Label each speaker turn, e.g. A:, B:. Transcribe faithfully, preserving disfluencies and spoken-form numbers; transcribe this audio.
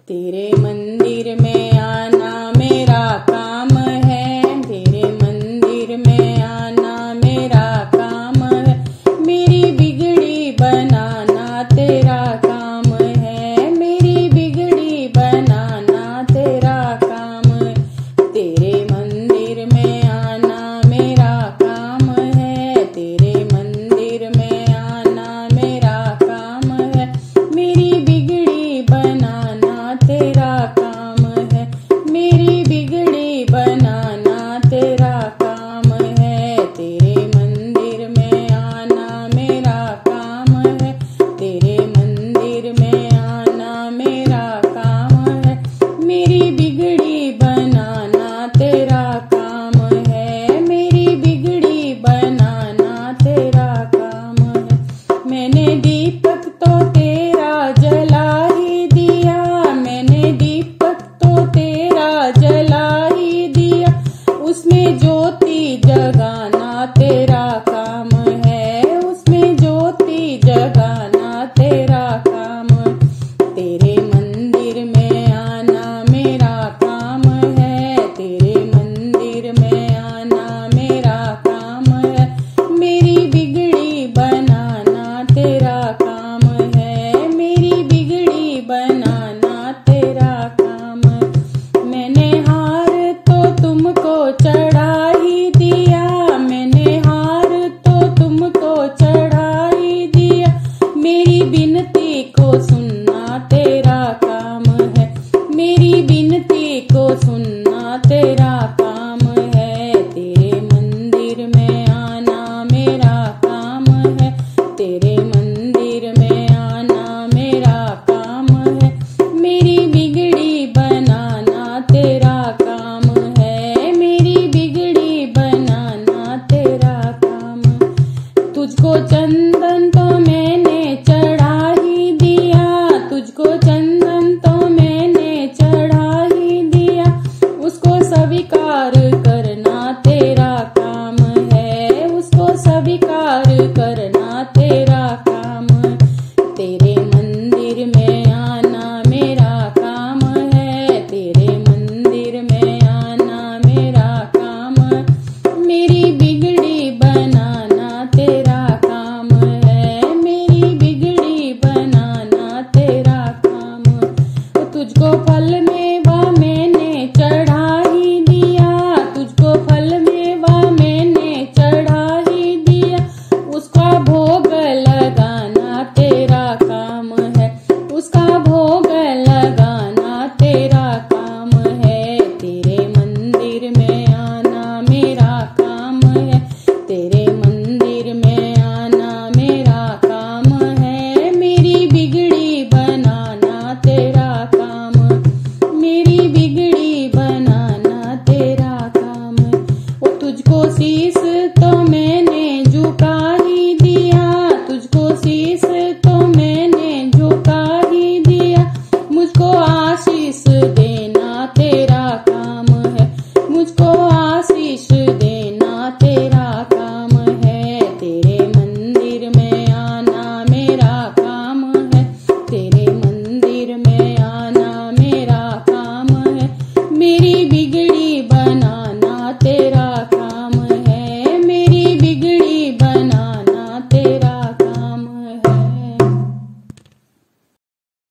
A: तेरे मंदिर में आना मेरा काम है, तेरे मंदिर में आना मेरा काम है, मेरी बिगड़ी बनाना तेरा काम है, मेरी बिगड़ी बनाना तेरा काम है। तेरे मंदिर में आना मेरा काम है, तेरे मंदिर में आना मेरा काम है, मेरी बिगड़ी बनाना तेरा काम है, मेरी बिगड़ी बनाना तेरा काम है। तेरे मंदिर में आना मेरा काम है, तेरे मंदिर में आना मेरा काम है, मेरी बिगड़ी बनाना तेरा काम है, मेरी बिगड़ी बनाना तेरा काम है। मैंने दीपक तो तेरा जला ही दिया, मैंने दीपक तो तेरा जला ही दिया, उसमें ज्योति जगाना तेरा काम है, उसमें ज्योति जगाना तेरा काम है। तेरे